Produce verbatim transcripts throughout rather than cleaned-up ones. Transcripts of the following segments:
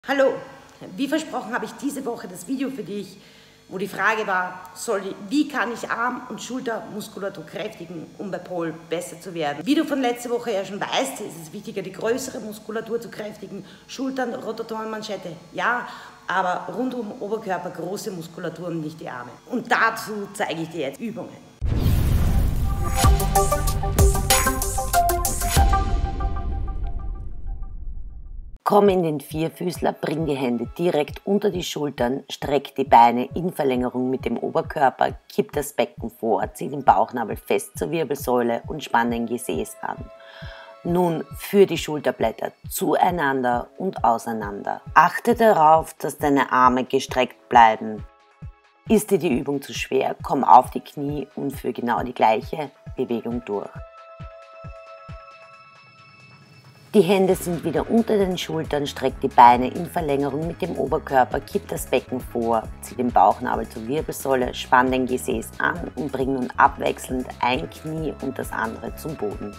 Hallo, wie versprochen habe ich diese Woche das Video für dich, wo die Frage war, soll, wie kann ich Arm- und Schultermuskulatur kräftigen, um bei Pole besser zu werden. Wie du von letzter Woche ja schon weißt, ist es wichtiger, die größere Muskulatur zu kräftigen, Schultern, Rotatorenmanschette, ja, aber rund um den Oberkörper große Muskulatur und nicht die Arme. Und dazu zeige ich dir jetzt Übungen. Komm in den Vierfüßler, bring die Hände direkt unter die Schultern, streck die Beine in Verlängerung mit dem Oberkörper, kipp das Becken vor, zieh den Bauchnabel fest zur Wirbelsäule und spann dein Gesäß an. Nun führ die Schulterblätter zueinander und auseinander. Achte darauf, dass deine Arme gestreckt bleiben. Ist dir die Übung zu schwer, komm auf die Knie und führ genau die gleiche Bewegung durch. Die Hände sind wieder unter den Schultern, streck die Beine in Verlängerung mit dem Oberkörper, kipp das Becken vor, zieh den Bauchnabel zur Wirbelsäule, spann den Gesäß an und bring nun abwechselnd ein Knie und das andere zum Boden.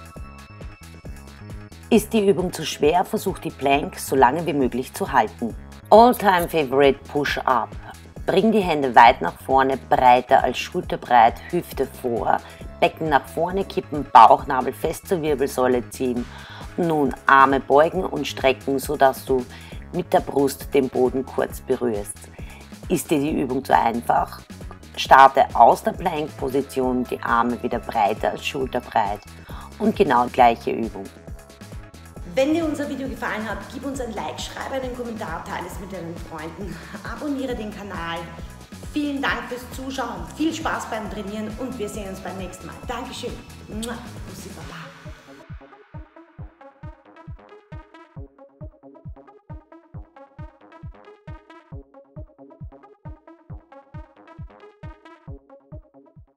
Ist die Übung zu schwer, versuch die Plank so lange wie möglich zu halten. All-Time Favorite Push-Up. Bring die Hände weit nach vorne, breiter als schulterbreit, Hüfte vor, Becken nach vorne kippen, Bauchnabel fest zur Wirbelsäule ziehen. Nun Arme beugen und strecken, sodass du mit der Brust den Boden kurz berührst. Ist dir die Übung zu einfach? Starte aus der Plank-Position, die Arme wieder breiter als schulterbreit und genau die gleiche Übung. Wenn dir unser Video gefallen hat, gib uns ein Like, schreibe einen Kommentar, teile es mit deinen Freunden, abonniere den Kanal. Vielen Dank fürs Zuschauen, viel Spaß beim Trainieren und wir sehen uns beim nächsten Mal. Dankeschön. Bussi, Baba.